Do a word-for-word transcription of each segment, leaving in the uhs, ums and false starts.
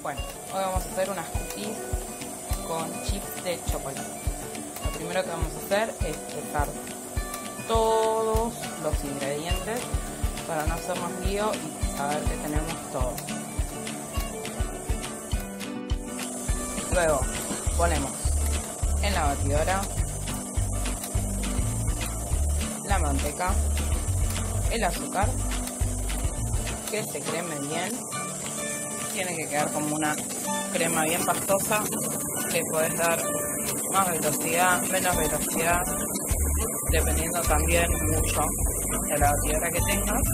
Bueno, hoy vamos a hacer unas cookies con chips de chocolate. Lo primero que vamos a hacer es pesar todos los ingredientes para no hacer más lío y saber que tenemos todo. Luego ponemos en la batidora la manteca, el azúcar, que se creme bien. Tiene que quedar como una crema bien pastosa, que puedes dar más velocidad, menos velocidad, dependiendo también mucho de la batidora que tengas.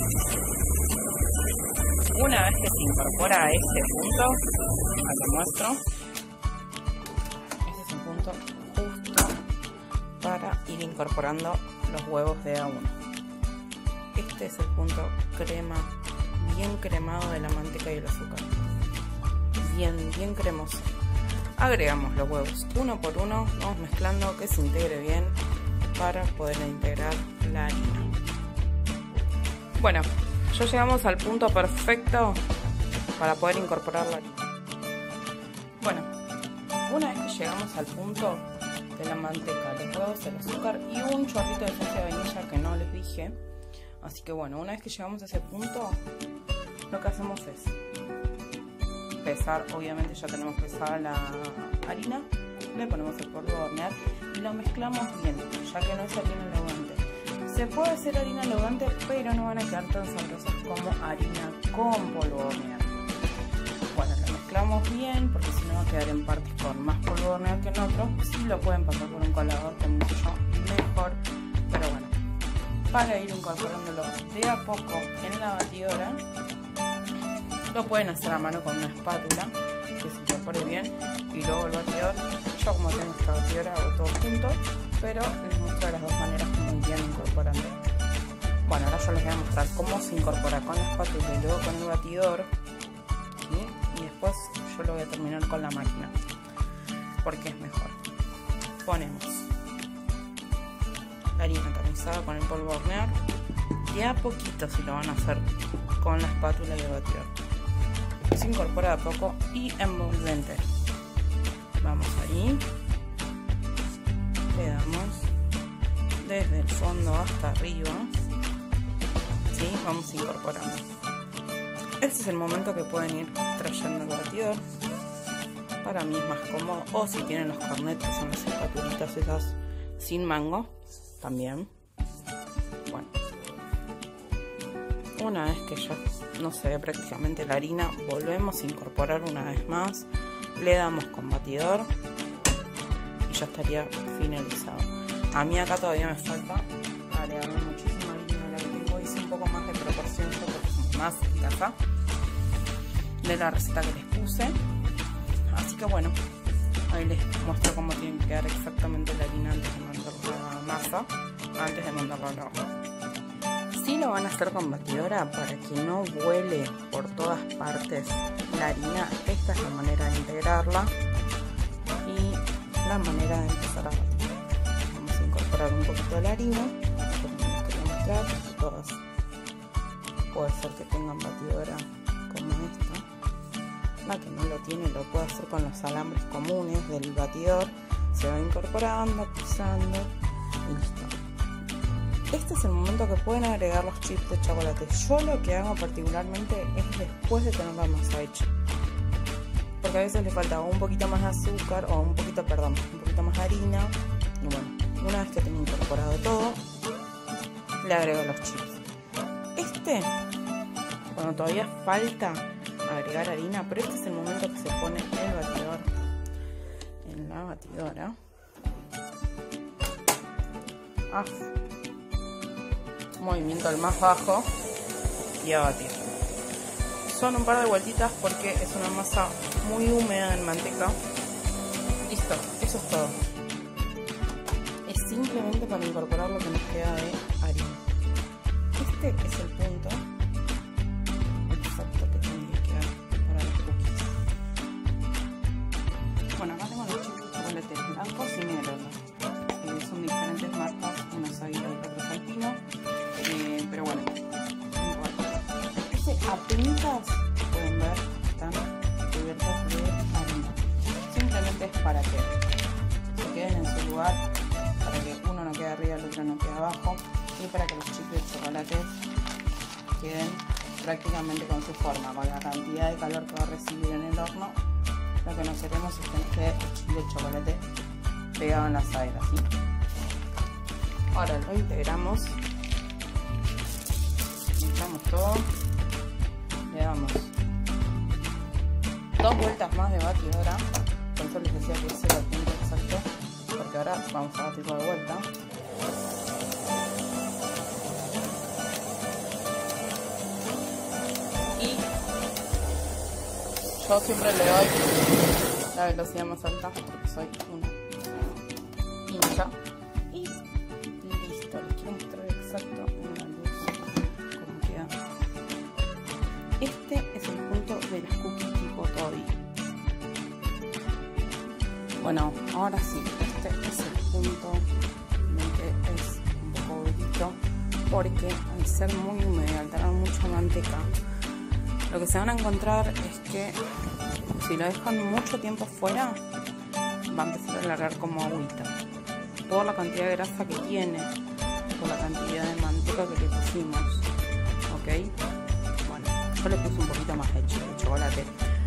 Una vez que se incorpora a este punto, acá muestro, este es un punto justo para ir incorporando los huevos de a uno. Este es el punto crema, bien cremado de la manteca y el azúcar. Bien, bien cremoso. Agregamos los huevos uno por uno, vamos mezclando que se integre bien para poder integrar la harina. Bueno, ya llegamos al punto perfecto para poder incorporar la harina. Bueno, una vez que llegamos al punto de la manteca, los huevos, el azúcar y un chorrito de esencia de vainilla que no les dije. Así que bueno, una vez que llegamos a ese punto, lo que hacemos es pesar, obviamente ya tenemos pesada la harina, le ponemos el polvo de hornear y lo mezclamos bien, ya que no es harina leudante. Se puede hacer harina leudante, pero no van a quedar tan sabrosas como harina con polvo de hornear. Bueno, lo mezclamos bien, porque si no va a quedar en partes con más polvo de hornear que en otros. Sí lo pueden pasar por un colador con mucho mejor, pero bueno, para ir incorporándolo de a poco en la batidora. Lo pueden hacer a mano con una espátula que se incorpore bien y luego el batidor. Yo, como tengo esta batidora, hago todo junto, pero les muestro las dos maneras como irían incorporando. Bueno, ahora yo les voy a mostrar cómo se incorpora con la espátula y luego con el batidor, ¿sí? Y después yo lo voy a terminar con la máquina porque es mejor. Ponemos la harina tamizada con el polvo de hornear de a poquito, si lo van a hacer con la espátula y el batidor. Se incorpora de a poco y envolvente. Vamos ahí, le damos desde el fondo hasta arriba, ¿sí? Vamos incorporando. Este es el momento que pueden ir trayendo el batidor. Para mí es más cómodo, o si tienen los cornets, que son las espatulitas esas sin mango, también. Bueno, una vez que ya no se ve prácticamente la harina, volvemos a incorporar una vez más, le damos con batidor y ya estaría finalizado. A mí acá todavía me falta agregarle muchísima harina de la que tengo, hice un poco más de proporción yo porque es más escasa de la receta que les puse, así que bueno, ahí les muestro cómo tiene que quedar exactamente la harina antes de mandarla a la masa, antes de mandarla al horno. Si lo van a hacer con batidora, para que no vuele por todas partes la harina, esta es la manera de integrarla y la manera de empezar a batir. Vamos a incorporar un poquito de la harina, como les quería mostrar, todas. Puede ser que tengan batidora como esta. La que no lo tiene lo puede hacer con los alambres comunes del batidor. Se va incorporando, pisando y listo. Este es el momento que pueden agregar los chips de chocolate. Yo lo que hago particularmente es después de tener la masa hecha, porque a veces le falta un poquito más de azúcar o un poquito, perdón, un poquito más de harina. Y bueno, una vez que tengo incorporado todo, le agrego los chips. Este, cuando todavía falta agregar harina, pero este es el momento que se pone el batidor en la batidora. Ah. Movimiento al más bajo y a batir. Son un par de vueltitas porque es una masa muy húmeda en manteca. Listo, eso es todo. Es simplemente para incorporar lo que nos queda de harina. Este es el punto exacto que tiene que quedar para los cookies. Bueno, acá tengo los chips de chocolate blancos y negros. Eh, son diferentes marcas, unos Águila y otros Alpino. Eh, pero bueno, no importa. Este, apenas pueden ver, están cubiertos adentro no quede abajo, y para que los chips de chocolate queden prácticamente con su forma, con la cantidad de calor que va a recibir en el horno. Lo que no queremos es que quede el chip de chocolate pegado en la asadera, ¿sí? Ahora lo integramos, mezclamos todo, le damos dos vueltas más de batidora, por eso les decía que ese era el punto exacto, porque ahora vamos a batirlo de vuelta. Y yo siempre le doy la velocidad más alta porque soy una hincha. Y listo, les quiero mostrar exacto una luz cómo queda. Este es el punto de las cookies tipo Toddy. Bueno, ahora sí, este es el punto que es un poco durito, porque al ser muy húmedo y al tener mucha manteca, lo que se van a encontrar es que si lo dejan mucho tiempo fuera, va a empezar a alargar como agüita, por la cantidad de grasa que tiene, por la cantidad de manteca que le pusimos, ¿ok? Bueno, yo le puse un poquito más de chocolate.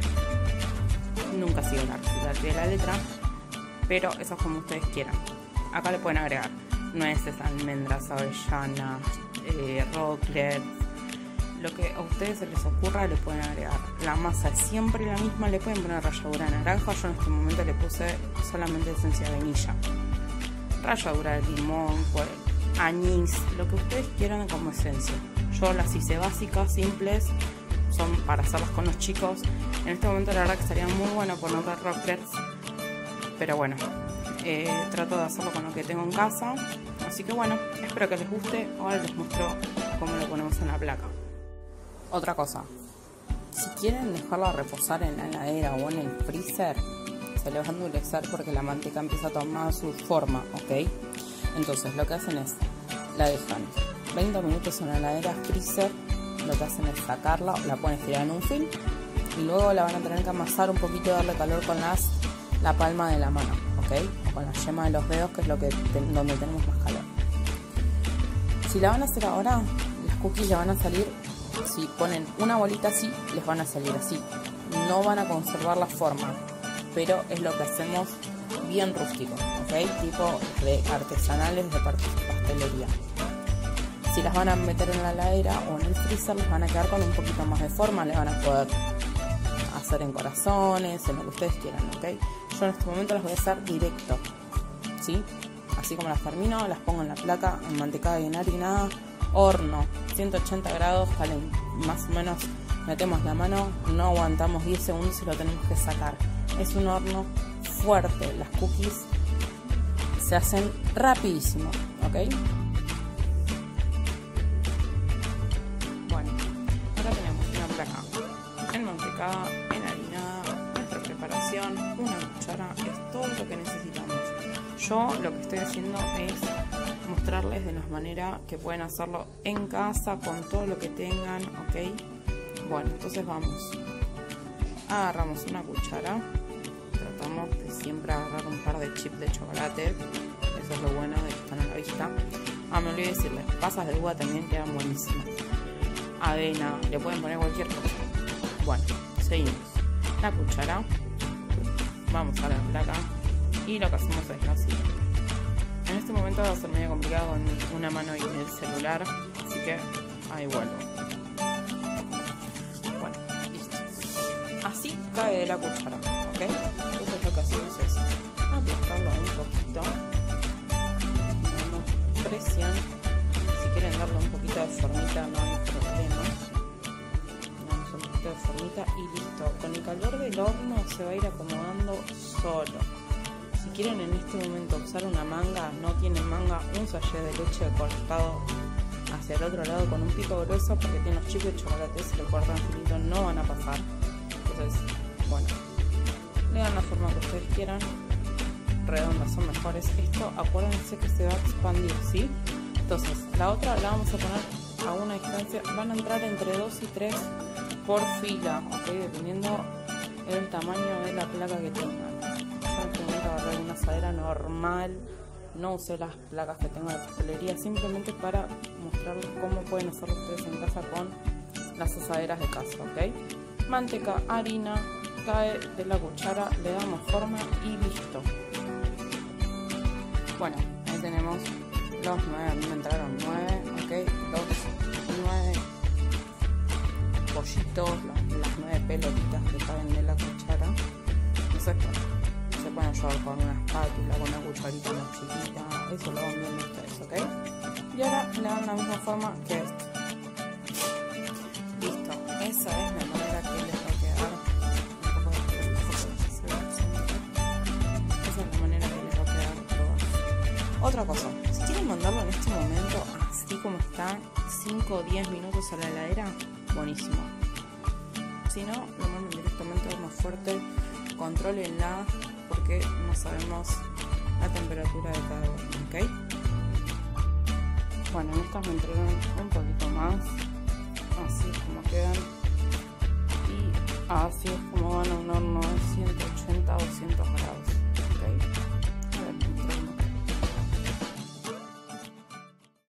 Nunca sigo la receta al pie de la letra, pero eso es como ustedes quieran. Acá le pueden agregar nueces, almendras, avellanas, eh, rocklets, lo que a ustedes se les ocurra le pueden agregar. La masa es siempre la misma, le pueden poner ralladura de naranja. Yo en este momento le puse solamente esencia de vainilla, ralladura de limón, anís, lo que ustedes quieran como esencia. Yo las hice básicas, simples, son para hacerlas con los chicos. En este momento la verdad que estaría muy bueno ponerle rocklets, pero bueno, eh, trato de hacerlo con lo que tengo en casa. Así que bueno, espero que les guste. Ahora les muestro cómo lo ponemos en la placa. Otra cosa, si quieren dejarlo reposar en la heladera o en el freezer, se les va a endurecer porque la manteca empieza a tomar su forma, ¿ok? Entonces lo que hacen es, la dejan veinte minutos en la heladera, freezer, lo que hacen es sacarla, la pueden estirar en un film y luego la van a tener que amasar un poquito, darle calor con las, la palma de la mano, ¿ok? O con la yema de los dedos, que es lo que donde tenemos más calor. Si la van a hacer ahora, las cookies ya van a salir. Si ponen una bolita así, les van a salir así. No van a conservar la forma, pero es lo que hacemos bien rústico, ¿ok? Tipo de artesanales de pastelería. Si las van a meter en la heladera o en el freezer, les van a quedar con un poquito más de forma. Les van a poder hacer en corazones, en lo que ustedes quieran, ¿ok? Yo en este momento las voy a hacer directo, ¿sí? Así como las termino, las pongo en la placa, en mantecada bien harinada, horno, ciento ochenta grados, caliente, más o menos. Metemos la mano, no aguantamos diez segundos y lo tenemos que sacar. Es un horno fuerte, las cookies se hacen rapidísimo, ¿ok? Bueno, ahora tenemos una placa enmantecada, enharinada, nuestra preparación, una cuchara, es todo lo que necesitamos. Yo lo que estoy haciendo es mostrarles de la manera que pueden hacerlo en casa con todo lo que tengan, ¿ok? Bueno, entonces vamos, agarramos una cuchara, tratamos de siempre agarrar un par de chips de chocolate, eso es lo bueno de que están a la vista. Ah, me olvidé decirles, pasas de uva también quedan buenísimas, avena, le pueden poner cualquier cosa. Bueno, seguimos, la cuchara, vamos a la placa y lo que hacemos es lo siguiente. En este momento va a ser medio complicado con una mano y el celular, así que ahí vuelvo. Bueno, listo. Así cae de la cuchara, ¿ok? Entonces lo que hacemos es aplastarlo un poquito. Damos presión. Si quieren darle un poquito de formita no hay problema. Damos un poquito de formita y listo. Con el calor del horno se va a ir acomodando solo. Si quieren en este momento usar una manga, no tienen manga, un sachet de leche cortado hacia el otro lado con un pico grueso, porque tiene los chips de chocolate, si lo cortan finito no van a pasar. Entonces, bueno, le dan la forma que ustedes quieran, redondas son mejores. Esto acuérdense que se va a expandir, ¿sí? Entonces, la otra la vamos a poner a una distancia, van a entrar entre dos y tres por fila, ¿ok? Dependiendo el tamaño de la placa que tengan. Yo en este momento agarré una asadera normal, no usé las placas que tengo de pastelería, simplemente para mostrarles cómo pueden hacerlo ustedes en casa con las asaderas de casa, ¿ok? Manteca, harina, cae de la cuchara, le damos forma y listo. Bueno, ahí tenemos los nueve, a mí me entraron nueve, ¿ok? Los nueve pollitos, los, las nueve pelotitas que caen de la cuchara. Entonces, bueno, se pueden ayudar con una espátula, con una cucharita más chiquita, eso lo van viendo ustedes, ¿ok? Y ahora le dan la misma forma que este. Listo, esa es la manera que les va a quedar. Esa es la manera que les va a quedar todo. Otra cosa, si quieren mandarlo en este momento, así como está, cinco o diez minutos a la heladera, buenísimo. Si no, lo mandan directamente a horno fuerte, contrólenla porque no sabemos la temperatura de cada horno, ¿ok? Bueno, en estas me entraron un poquito más, así es como quedan y así es como van a un horno de ciento ochenta o